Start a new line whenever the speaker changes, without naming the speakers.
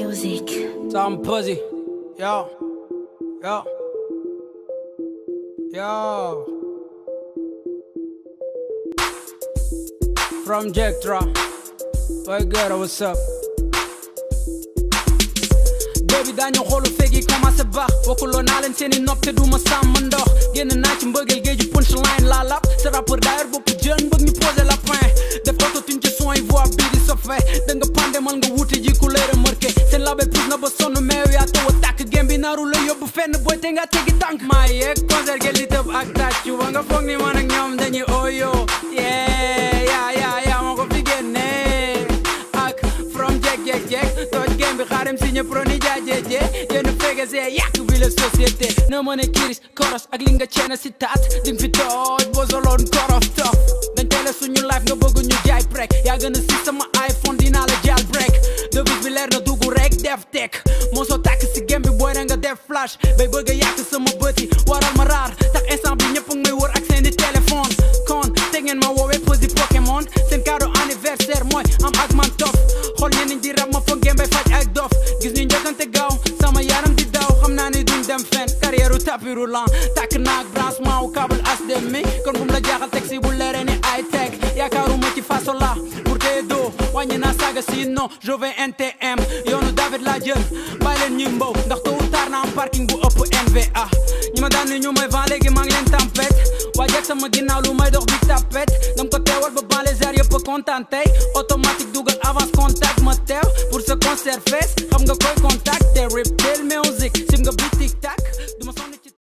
Music.
Some pussy. Yo. Yo. Yo. From Jektra. Boy girl, what's up? Baby dañu xolu fegi commencé baax waxuloo naa leen seeni nopp te duma sàmm ndox génn naa ci mbëggeel géeju punchline laa lap sa rappeur d'ailleurs bopp jeune bëgg ñu poser la fin def autotune ci son yi voix bii di sofe da nga pande mal nga wuti ji couleur marqué seen label pus na ba sonn meew yaa taw a tàkk gém bi naaru la yóbbu fenn booy te nga tegi tànk maa yeeg concert ge li tëb ak tàccu ba nga foog ni man ak ñoom dañuy oyo yaa ma ko fi génne ak from jek tooj gém bi xaarim signé proni jajeje yéen fege see yàq bi la société na mën a kiris koros ak li nga ceena si taat dim fi tooj boo soloon korof tof dañ teele suñu life nga bëgg ñu jaay prek yaa gën a si sama iPhone dinaa la jaal break devis bi leer na dugg rek def tek moo soo tàkk si gém bi booy da nga def flash bay bëgg a yàq sama bëti waral ma raar tax instant bi ñëpp may wër ak seeni téléphone kon te ngeen ma woowee posi Pokémon seen cadeau anniversaire mooy am ak man tof xool ñeneen di rab ma foog gém bay faj ak dof gis ñu njëkkante gaaw sama yaram di daw xam naa ni duñ dem fenn carrière u tapis roulant tàkk naag branchement wu câble HDMI kon bu mu la jaaxal teg si bu leeree ni ay teg yaakaaruma ci façon la pour tey doo wàññi naa saaga si non je vais NTM yoonu David laa jël bàyyi leen ñuy mbow ndax tôt ou tard na am parking bu ëpp NVA ñi ma daan ni ñu may vent léegi maa ngi leen tempête waajak sama ginnaaw lu may dox di tapette dam ko teewal ba ban les airs yëpp kontaan tey automatique dugal avance contact ma teew pour ce concert fees xam nga koy contacter rip tell me